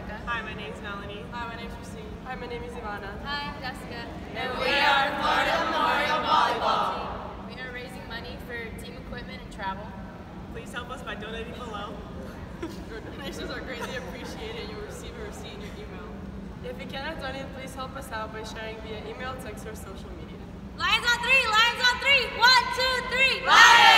Rebecca. Hi, my name's Melanie. Hi, my name's Christine. Hi, my name is Ivana. Hi, I'm Jessica. And we are Florida Memorial Volleyball. We are raising money for team equipment and travel. Please help us by donating below. Your donations are greatly appreciated. You'll receive a receipt in your email. If you cannot donate, please help us out by sharing via email, text, or social media. Lions on three! Lions on three! 1, 2, 3! Lions!